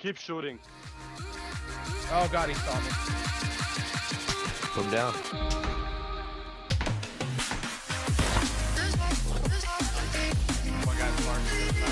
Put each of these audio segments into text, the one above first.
Keep shooting. Oh god, he saw me. Put him down. One guy's marked.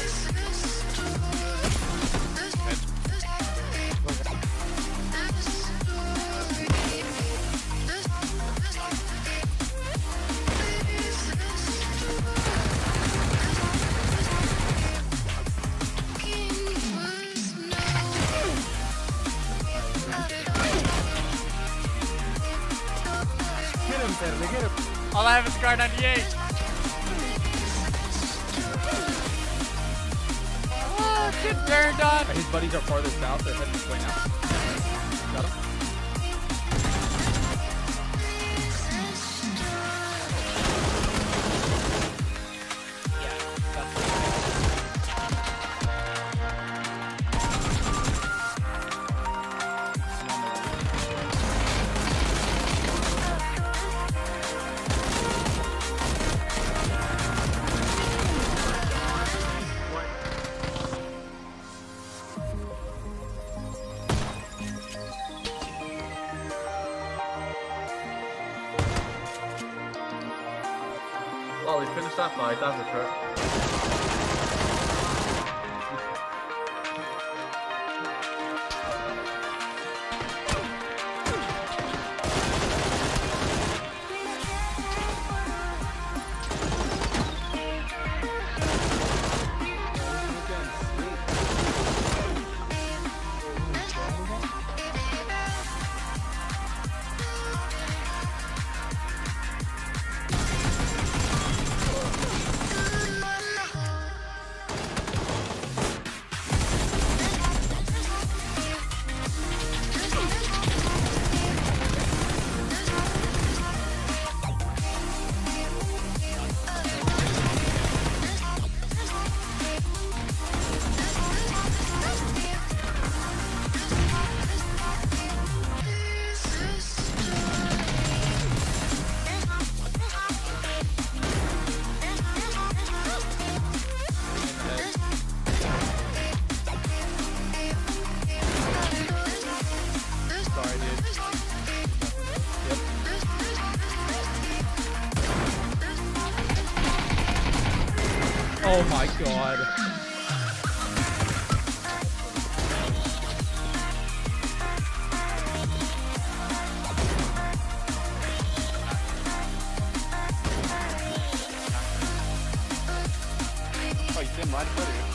Get him. All I have is Scar 98. Oh, get turned on. His buddies are farther south. They're heading this way now. Got him. Oh, we finished that fight. That's a trip. Oh my god. Oh, he's in right foot here.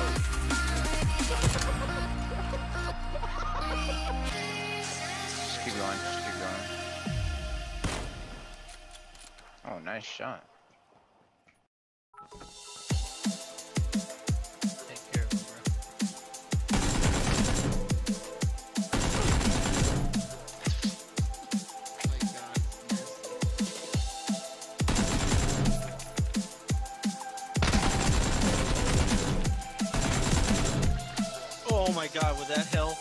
Just keep going. Just keep going. Oh, nice shot. Take care of him, bro. Oh my god, with that hell.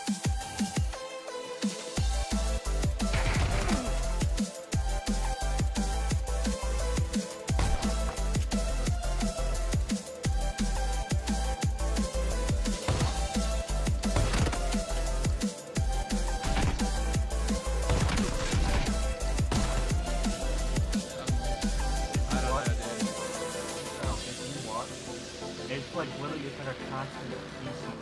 It's like literally just like a constant piece.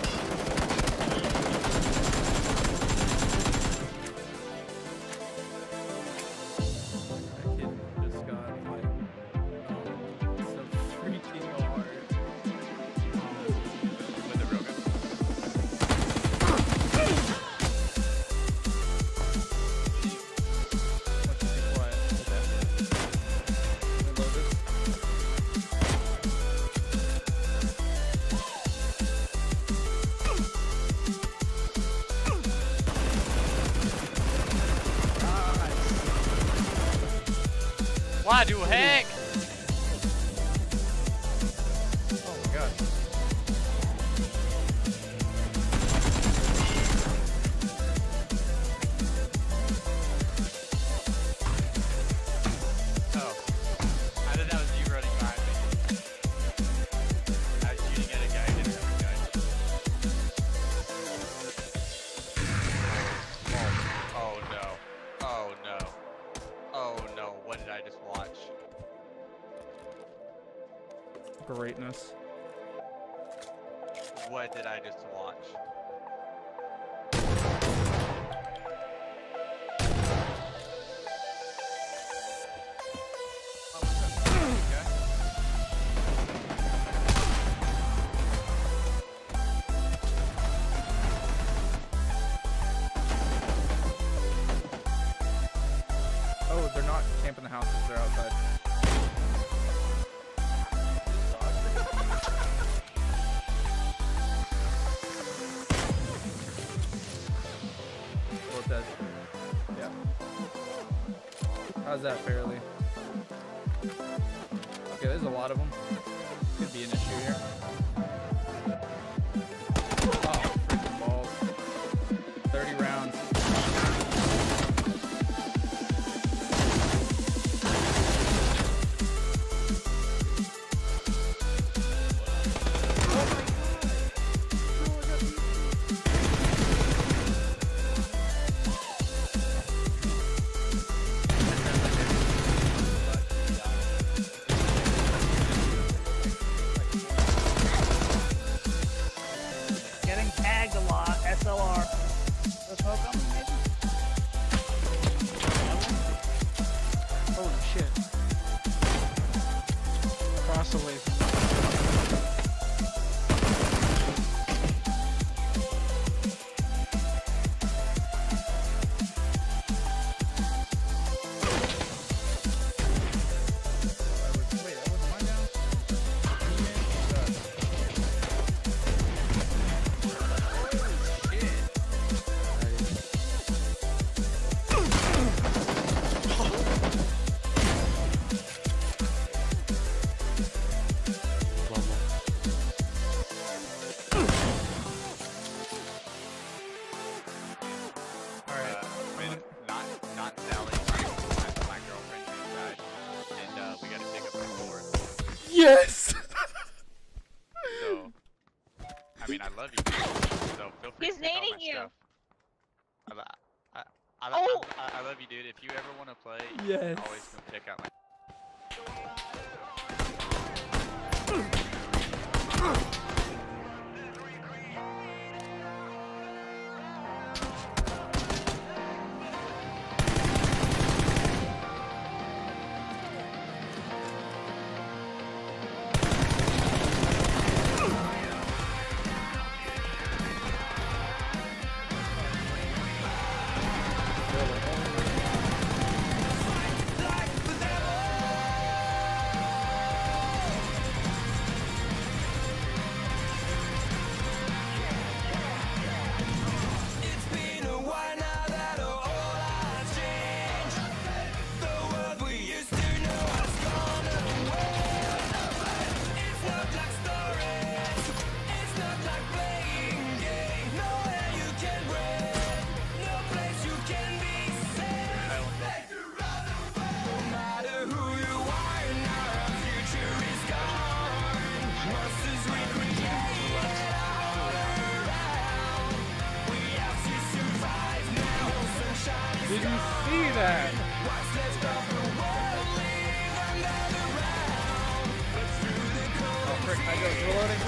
That kid just got like so freaking hard. With the real gun. Watch it be quiet. Reload it. Why do heck? Oh my god. Oh. I thought that was you running behind me. I was shooting at a guy who didn't have a gun. greatness. What did I just watch? Oh, they're not camping the houses, they're outside. Both dead. Yeah. How's that, Fairly? Okay, there's a lot of them. Could be an issue here. Oh, freaking balls. 30 rounds. Getting tagged a lot. SLR. The smoke on me, maybe? Holy shit. Cross away from Wait, that wasn't mine down? Not Sally. My girlfriend died, and we gotta dig up her floor. Yes! So, I mean, I love you, so feel free He's to take all my nading you. stuff. I love you, dude. If you ever want to play, you Yes. can always come check out my. Did you see that? Oh, frick, I go reloading.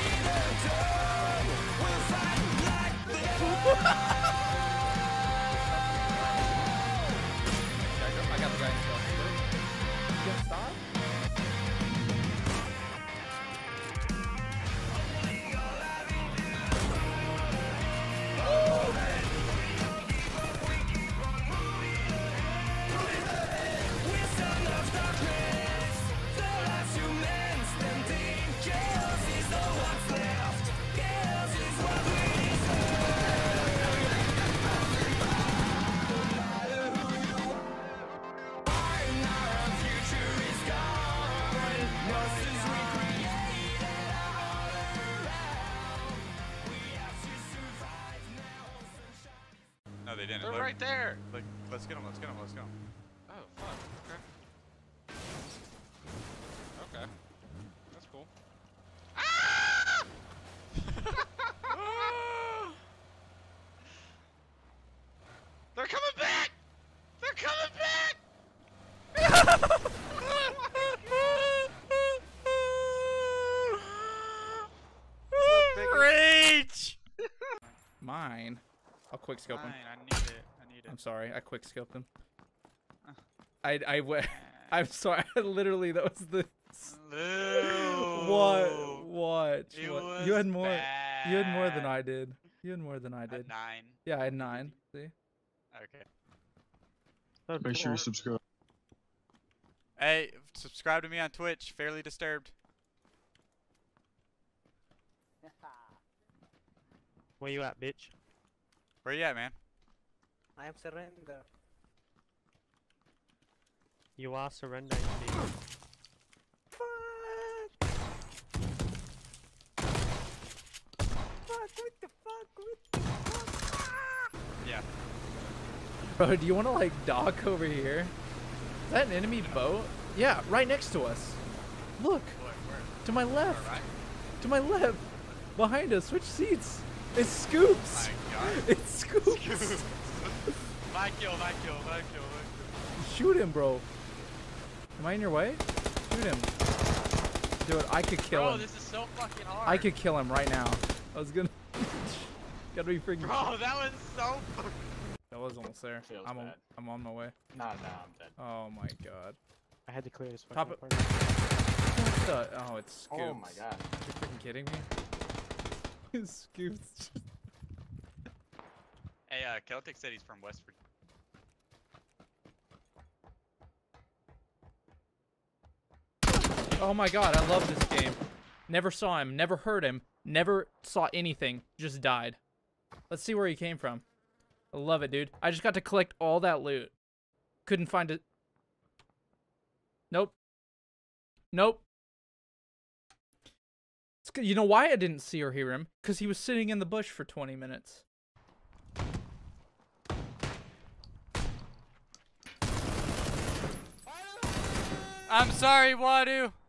I got the guy himself. You gonna stop? No, they didn't. They're Look. right there. Look, let's get them. Let's get them. Let's go. Oh, fuck. Okay. Okay. That's cool. They're coming back! They're coming back! quick scoped him. Fine, I need it. I need it. I'm sorry, I quick scoped him. I'm sorry. Literally, that was the. What? What? You had more. Bad. You had more than I did. You had more than I did. 9. Yeah, I had 9. See? Okay. Make sure you subscribe. Hey, subscribe to me on Twitch, Fairly Disturbed. Where you at, bitch? Where you at, man? I am surrender. You are surrendering, bitch. Fuck! Fuck, what the fuck? What the fuck? Yeah. Bro, do you want to like dock over here? Is that an enemy boat? Yeah, right next to us. Look, Where? to my left. Alright. To my left. Behind us. Switch seats. It's Scoops. My God. It's Scoops. My kill. Shoot him, bro. Am I in your way? Shoot him. Dude, I could kill Bro, him. this is so fucking hard. I could kill him right now. I was gonna. Gotta be freaking. Bro, that was so fucking. That was almost there. Feels I'm bad. I'm on my way. Nah, I'm dead. Oh my god. I had to clear this Top fucking it. part. What the? Oh, it's Scoops. Oh my god. You're freaking kidding me? Scoops. Hey, Celtic said he's from West Virginia. Oh my god, I love this game. Never saw him, never heard him, never saw anything, just died. Let's see where he came from. I love it, dude. I just got to collect all that loot. Couldn't find it. Nope. Nope. You know why I didn't see or hear him? Because he was sitting in the bush for 20 minutes. I'm sorry, Wadu.